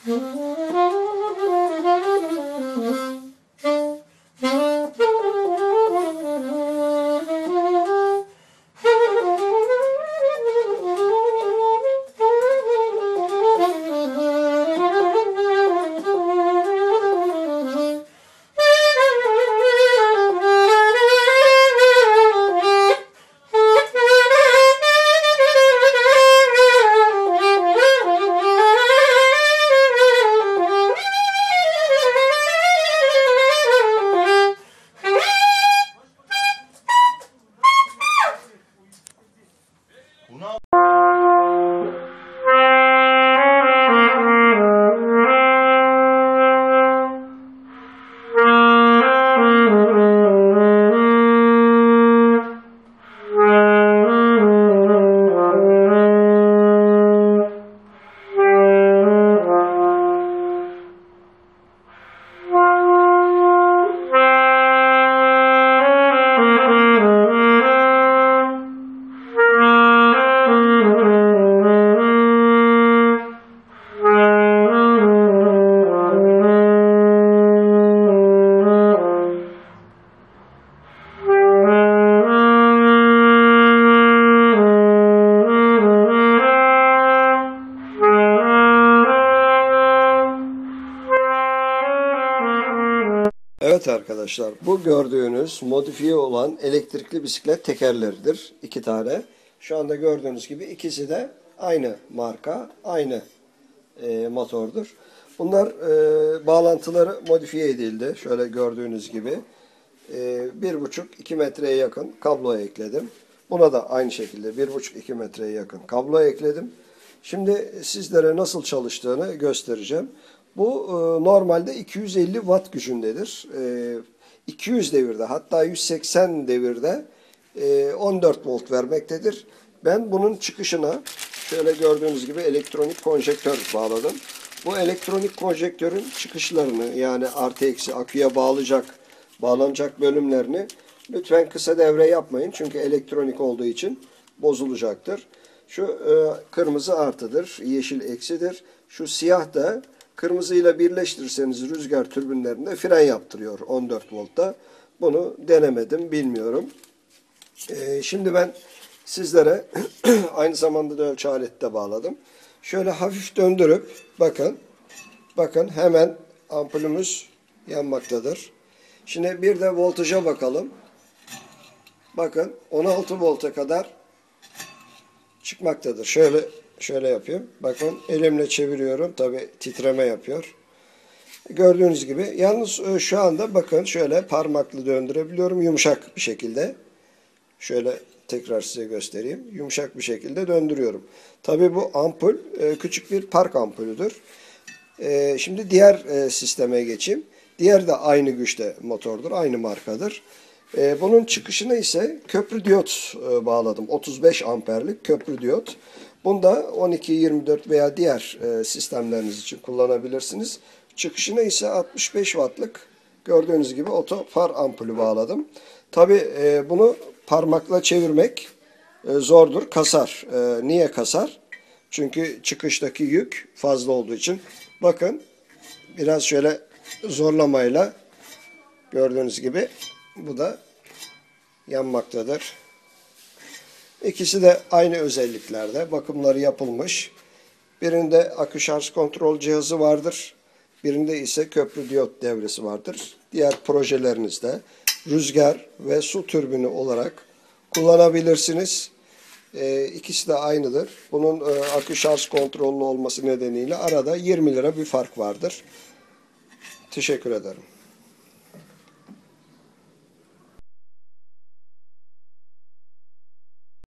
Evet arkadaşlar, bu gördüğünüz modifiye olan elektrikli bisiklet tekerleridir. 2 tane. Şu anda gördüğünüz gibi ikisi de aynı marka, aynı motordur. Bunlar bağlantıları modifiye edildi. Şöyle gördüğünüz gibi 1,5-2 metreye yakın kablo ekledim. Buna da aynı şekilde 1,5-2 metreye yakın kablo ekledim. Şimdi sizlere nasıl çalıştığını göstereceğim. Bu normalde 250 watt gücündedir. 200 devirde, hatta 180 devirde 14 volt vermektedir. Ben bunun çıkışına şöyle gördüğünüz gibi elektronik konjektör bağladım. Bu elektronik konjektörün çıkışlarını, yani artı eksi aküye bağlanacak bölümlerini lütfen kısa devre yapmayın. Çünkü elektronik olduğu için bozulacaktır. Şu kırmızı artıdır, yeşil eksidir. Şu siyah da kırmızıyla birleştirirseniz rüzgar türbinlerinde fren yaptırıyor 14 voltta. Bunu denemedim, bilmiyorum. Şimdi ben sizlere aynı zamanda da ölçü aleti de bağladım. Şöyle hafif döndürüp bakın hemen ampulümüz yanmaktadır. Şimdi bir de voltaja bakalım. Bakın 16 volta kadar çıkmaktadır. Şöyle yapayım. Bakın elimle çeviriyorum. Tabi titreme yapıyor. Gördüğünüz gibi. Yalnız şu anda bakın şöyle parmakla döndürebiliyorum. Yumuşak bir şekilde. Şöyle tekrar size göstereyim. Yumuşak bir şekilde döndürüyorum. Tabi bu ampul küçük bir park ampulüdür. Şimdi diğer sisteme geçeyim. Diğer de aynı güçte motordur. Aynı markadır. Bunun çıkışına ise köprü diyot bağladım. 35 amperlik köprü diyot. Bunda 12, 24 veya diğer sistemleriniz için kullanabilirsiniz. Çıkışına ise 65 wattlık gördüğünüz gibi oto far ampulü bağladım. Tabi bunu parmakla çevirmek zordur, kasar. Niye kasar? Çünkü çıkıştaki yük fazla olduğu için. Bakın biraz şöyle zorlamayla gördüğünüz gibi bu da yanmaktadır. İkisi de aynı özelliklerde. Bakımları yapılmış. Birinde akü şarj kontrol cihazı vardır. Birinde ise köprü diyot devresi vardır. Diğer projelerinizde rüzgar ve su türbini olarak kullanabilirsiniz. İkisi de aynıdır. Bunun akü şarj kontrollü olması nedeniyle arada 20 lira bir fark vardır. Teşekkür ederim.